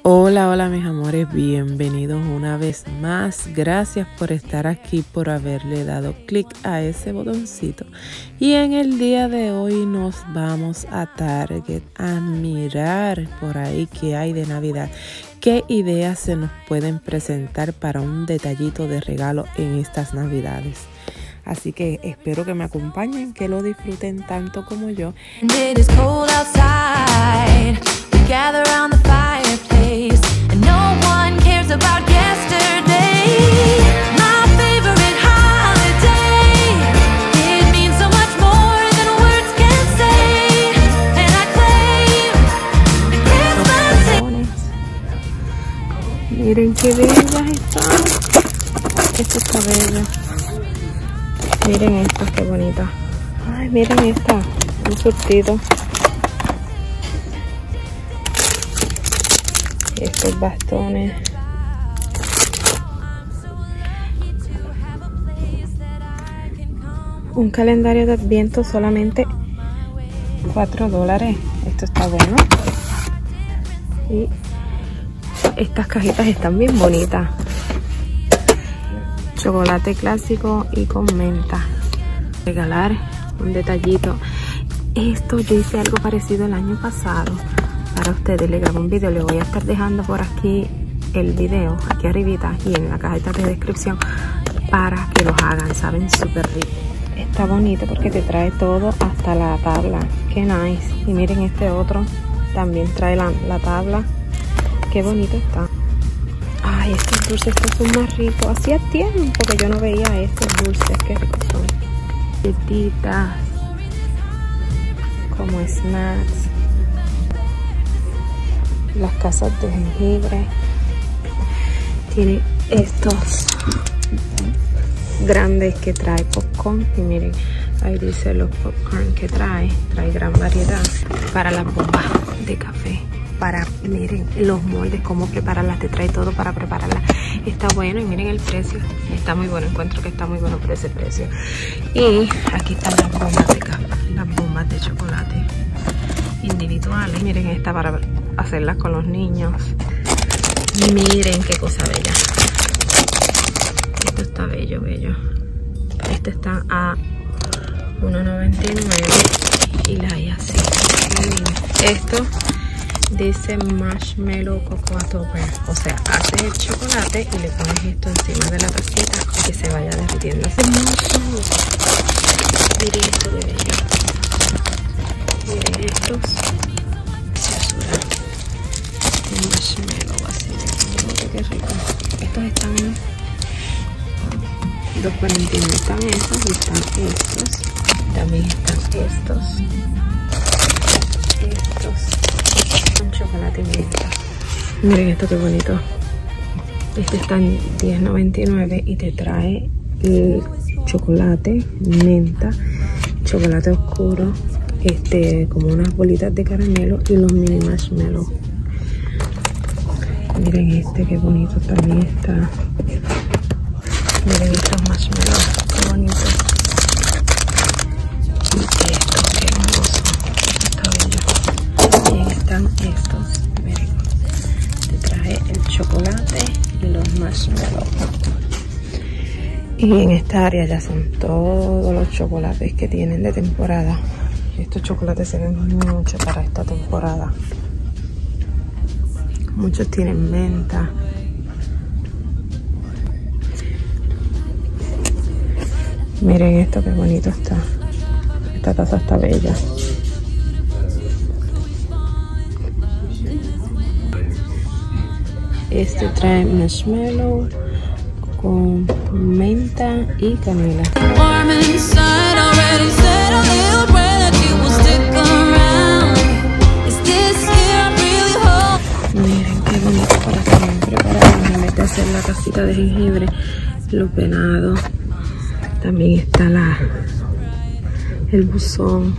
Hola, hola mis amores, bienvenidos una vez más. Gracias por estar aquí, por haberle dado clic a ese botoncito. Y en el día de hoy nos vamos a Target a mirar por ahí qué hay de Navidad. ¿Qué ideas se nos pueden presentar para un detallito de regalo en estas Navidades? Así que espero que me acompañen, que lo disfruten tanto como yo. Gather around the fireplace, and no one cares about yesterday. My favorite holiday, it means so much more than words can say. And I claim Christmas. Miren qué bellas están. Esta está bella. Miren esta, qué bonita. Ay, miren esta, un surtido. Estos bastones. Un calendario de Adviento, solamente $4. Esto está bueno. Y estas cajitas están bien bonitas. Chocolate clásico y con menta. Regalar un detallito. Esto yo hice algo parecido el año pasado. Para ustedes le grabo un video, le voy a estar dejando por aquí el video, aquí arribita y en la cajita de descripción para que los hagan, saben súper rico. Está bonito porque te trae todo hasta la tabla, qué nice. Y miren este otro, también trae la tabla, qué bonito está. Ay, estos dulces son más ricos, hacía tiempo que yo no veía estos dulces, qué ricos son. Galletitas, como snacks. Las casas de jengibre. Tiene estos grandes que trae popcorn. Y miren, ahí dice los popcorn que trae gran variedad. Para las bombas de café, para, miren, los moldes, cómo prepararlas, te trae todo para prepararlas. Está bueno y miren el precio, está muy bueno, encuentro que está muy bueno por ese precio. Y aquí están las bombas de café, las bombas de chocolate individuales. Miren esta para hacerlas con los niños. Miren qué cosa bella. Esto está bello, bello. Este está a $1.99 y la hay así. Esto dice marshmallow cocoa topper, o sea, haces el chocolate y le pones esto encima de la tacita y que se vaya derritiendo. Es hermoso. Miren esto de bello. Miren estos. Un marshmallow así de qué rico. Estos están en $2.49. Están estos y están estos. También están estos. Con chocolate y menta. Miren esto qué bonito. Este está en $10.99 y te trae el chocolate, menta, chocolate oscuro, como unas bolitas de caramelo y los mini marshmallows. Miren este qué bonito también está. Miren estos marshmallows, qué bonito. Y estos, qué hermoso. Está bello. También están estos. Miren, te trae el chocolate y los marshmallows. Y en esta área ya son todos los chocolates que tienen de temporada. Estos chocolates se ven mucho para esta temporada. Muchos tienen menta. Miren esto qué bonito está. Esta taza está bella. Este trae marshmallow con menta y canela. Miren qué bonito para siempre, para en vez de hacer la casita de jengibre, los venados. También está el buzón.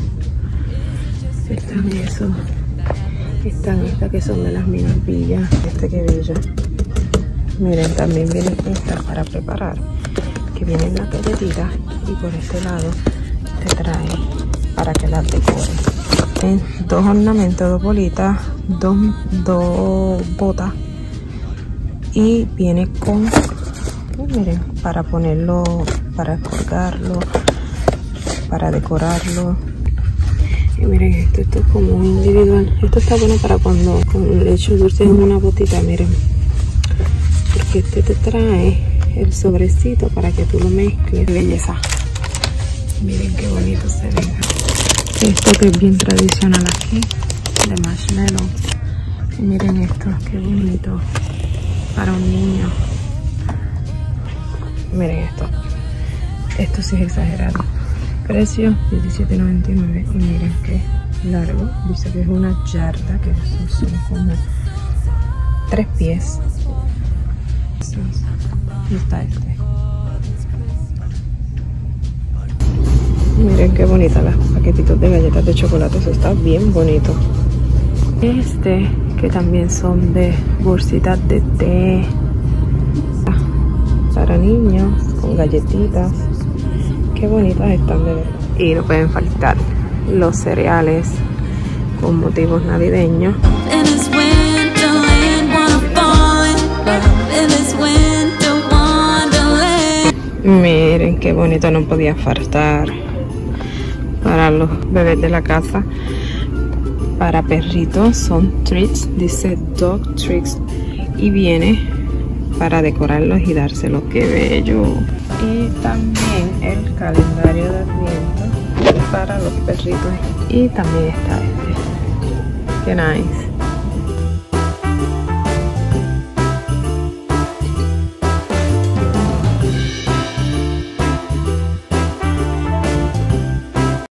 Están esos. Están estas que son de las minapillas. Este que bella. Miren, también vienen estas para preparar. Que vienen las galletitas. Y por este lado te trae para que las decore. Dos ornamentos, dos bolitas, dos botas, y viene con, miren, para ponerlo, para colgarlo, para decorarlo. Y miren esto es como un individual. Esto está bueno para cuando le echo dulce en una botita, miren, porque este te trae el sobrecito para que tú lo mezcles. Belleza. Miren qué bonito se ve. Esto que es bien tradicional aquí, de marshmallow. Y miren esto, qué bonito, para un niño. Miren esto. Esto sí es exagerado. Precio $17.99. Y miren qué largo. Dice que es una yarda, que son como 3 pies. Y está este. Miren qué bonita los paquetitos de galletas de chocolate. Eso está bien bonito. Este, que también son de bolsitas de té para niños, con galletitas. Qué bonitas están de verdad. Y no pueden faltar los cereales con motivos navideños. Miren qué bonito, no podía faltar para los bebés de la casa. Para perritos son treats, dice dog treats, y viene para decorarlos y dárselos. Qué bello. Y también el calendario de Adviento para los perritos. Y también está este. Qué nice.